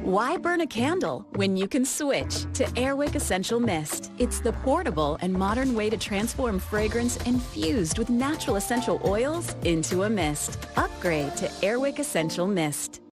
Why burn a candle when you can switch to Wick Essential Mist? It's the portable and modern way to transform fragrance infused with natural essential oils into a mist. Upgrade to Wick Essential Mist.